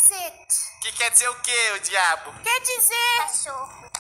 it? Que quer dizer o quê, o diabo? Quer dizer... Cachorro.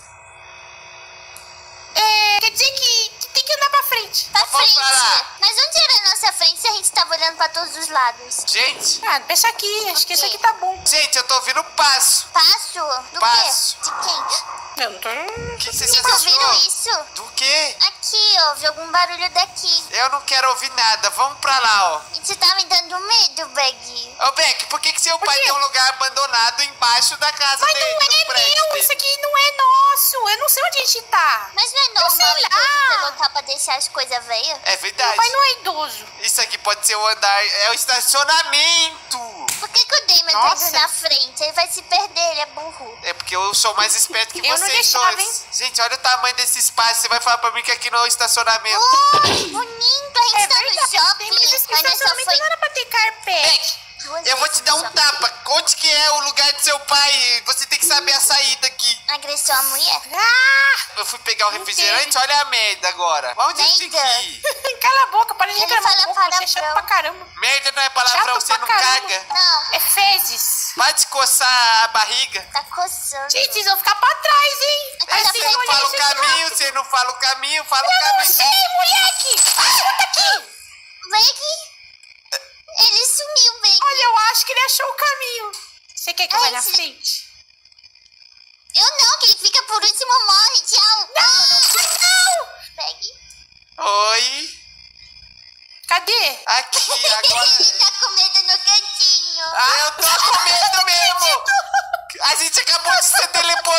Quer dizer que tem que andar pra frente. Pra Vamos frente. parar. Mas onde era a nossa frente se a gente tava olhando pra todos os lados? Gente, Ah, pensa aqui, acho que esse aqui tá bom. gente, eu tô ouvindo passo. Passo? Do Passo. quê? De quem? Eu não tô... O que vocês Vocês ouviram achou? isso? Do quê? Aqui, ó. Ouvi algum barulho daqui. Eu não quero ouvir nada. Vamos pra lá, ó. Isso tá me dando medo, Beg. Ô, Beck, por que seu pai quê? tem um lugar abandonado embaixo da casa Mas dele? não do é prédio meu, dele? isso aqui não é nosso. Eu não sei onde a gente tá. Mas não é sei normal lá. idoso ter local pra deixar as coisas velhas? É Meu verdade. pai não é idoso. Isso aqui pode ser o andar... É o estacionamento. Por que o Damon tá Nossa. indo na frente? Ele vai se perder, ele é burro. É porque eu sou mais esperto que Eu não vocês deixava, dois. hein? Gente, olha o tamanho desse espaço. Você vai falar pra mim que aqui não é o estacionamento. Oh, que bonito! A gente É tá verdade. no shopping. Mas esse Mas nós só estacionamento foi não era pra ter carpete. Beck, duas eu vou vezes te dar no um shopping. tapa. Onde que é o lugar do seu pai? Você tem que saber a saída aqui. Agressou a mulher? Ah! Eu fui pegar o refrigerante, olha a merda agora. Onde a gente tem que Merda. ir? Cala a boca, para de Ele reclamar fala um pouco, você é palavrão. chato pra caramba. Merda não é palavrão, Chato você pra não caramba. caga. Não, É fezes. Vai te coçar a barriga. tá coçando. Gente, vocês vão ficar pra trás, hein? Aqui Aí tá vocês bem. vão olhar Fala o isso aqui caminho, rápido. você não fala o caminho, fala o Eu não caminho. sei, moleque! Volta aqui! Beg? Ele sumiu, Beg. Olha, eu acho que ele achou o caminho. Você quer que eu vá na Ai, frente? Eu não, quem fica por último morre. Tchau. Não! Beg. Oi. Cadê? Aqui, agora. Ele tá com medo no cantinho. Eu tô com medo mesmo. A gente acabou de ser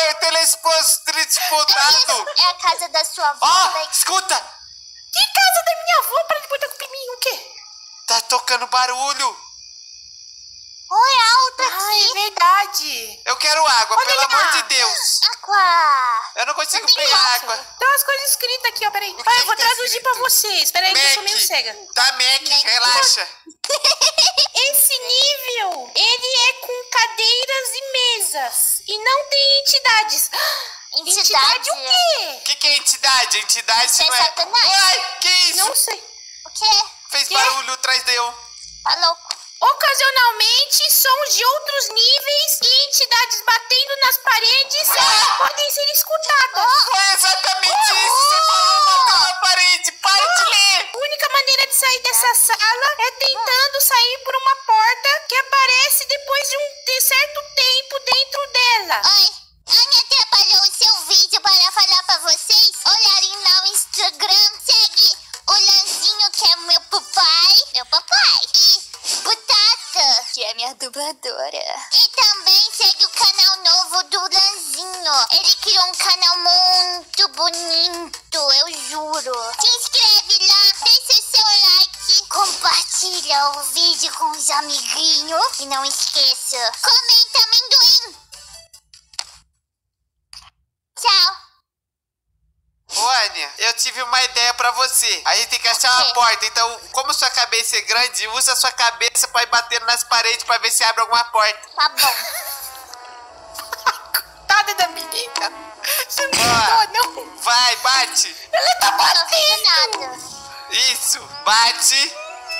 teletransportado. É a casa da sua avó, Ó, Beg. escuta. Que casa da minha avó? Para de botar culpa em mim, o quê? Tá tocando barulho. Oi, alto Ah, é aqui. verdade. Eu quero água, Pode pelo ligar. amor de Deus. Aqua. Eu não consigo Não tem pegar água. água. Tem umas coisas escritas aqui, ó, peraí. que Vai, eu vou tá traduzir escrito? pra vocês. Peraí, que eu sou meio cega. Tá, Mac, relaxa. Esse nível, ele é com cadeiras e mesas. E não tem entidades. Entidade o quê? O que é entidade? Entidade Isso é não é... satanás. Ai, que isso? Não sei. O quê? Fez Quê? barulho atrás de eu. Tá louco? Ocasionalmente, sons de outros níveis e entidades batendo nas paredes podem ser escutadas. Foi exatamente isso. Você falou bateu na parede. Para de ler. A única maneira de sair dessa sala é tentando sair por uma porta que aparece depois de certo tempo dentro dela. Oi. Não me atrapalhou o seu vídeo para falar pra vocês olharem lá o Instagram. Segue o Lanzinho, que é meu papai. Meu papai. E Butata, que é minha dubladora. E também segue o canal novo do Lanzinho. Ele criou um canal muito bonito, eu juro. Se inscreve lá, deixa o seu like, compartilha o vídeo com os amiguinhos. E não esqueça, comenta amendoim. Tchau. Ô, Ania, eu tive uma ideia pra você. A gente tem que achar uma quê? porta. Então, como sua cabeça é grande, usa a sua cabeça pra ir batendo nas paredes pra ver se abre alguma porta. Tá bom. Coitada da menina. Você não Ó. tem dó, não. Vai, bate. Ela tá Não vi batendo. nada. Isso, bate.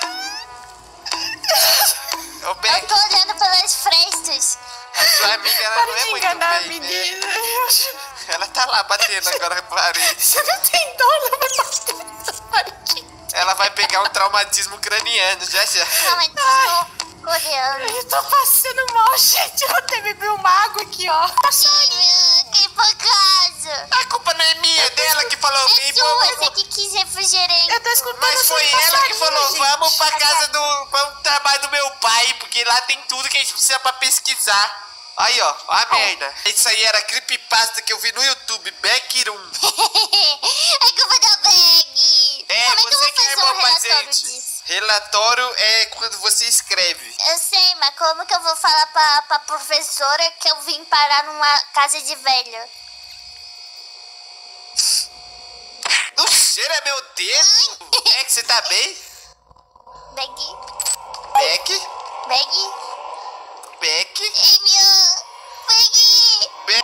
Ô, Eu Beck, tô olhando pelas frestas. sua amiga ela Para não é de muito enganar a bem, né? menina. Ela tá lá batendo agora na parede. Você não tem dó, ela vai bater nessa parede. Ela vai pegar um traumatismo craniano, já já. Calma, desculpa. Coreano. Eu tô passando mal, gente. Eu vou até beber uma água aqui, ó. Que por casa. A culpa não é minha, é dela que falou. É "Vem, sua, vamos." você que quis refrigerante. Eu tô escutando Mas som foi de ela que passarinho, falou, gente. vamos pra casa do... Vamos pro trabalho do meu pai, porque lá tem tudo que a gente precisa pra pesquisar. Aí, ó a merda. Isso aí era creepypasta que eu vi no YouTube, Backroom. É culpa da Bag. É, Como é que eu você vou que é fazer irmão um pra relatório gente. disso? Relatório é quando você escreve. Eu sei, mas como que eu vou falar pra professora que eu vim parar numa casa de velho? O cheiro é meu dedo. É que você tá bem? Bag? Beck? Bag? Beck? Ei, meu... Bag! Beck?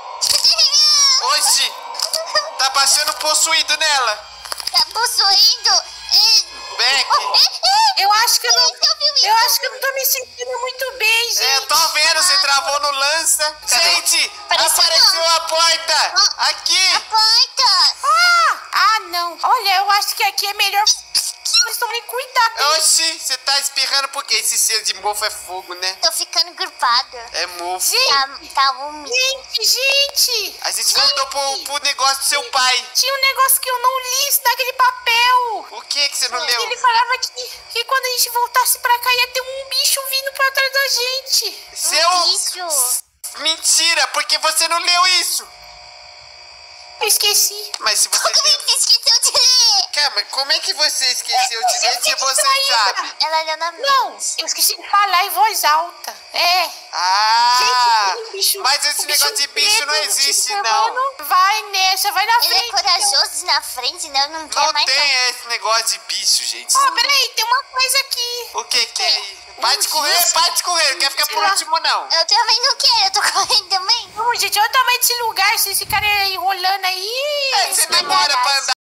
Oxi, tá passando possuído nela. Tá possuindo? Ei, moleque. Eu acho que eu não... Você ouviu isso? Eu acho que eu não tô me sentindo muito bem, gente. Eu tô vendo, você travou no lança. Gente, apareceu a porta. Aqui. A porta! Ah, não. Olha, eu acho que aqui é melhor vocês tomem cuidado. Oxi, você tá espirrando porque esse cheiro de mofo é fogo, né? Tô ficando gripada. É mofo. Tá úmido. Gente. A gente voltou pro negócio do seu pai. Tinha um negócio que eu não li isso naquele papel. O que você não leu? Ele falava que quando a gente voltasse pra cá ia ter um bicho vindo pra trás da gente. Bicho. Mentira, porque você não leu isso. Eu esqueci. Mas se você... Como é que você esqueceu de ler? Calma, como é que você esqueceu de ler se você distraída. sabe? Ela leu na Não, mente. eu esqueci de falar em voz alta. É. Ah, Gente, bicho, mas esse o negócio de bicho preto não te existe, chamando. não. Vai nessa, vai na Ele frente. é corajoso na frente, né? Eu não quero Não mais tem nada. esse negócio de bicho, gente. Ó, peraí, tem uma coisa aqui. O que que é aí? Para de correr, para de correr. Não quer ficar por último, não. Eu também não quero, eu tô correndo também. Vamos, gente, olha o tamanho desse lugar. Se esse cara enrolando aí. Você demora pra andar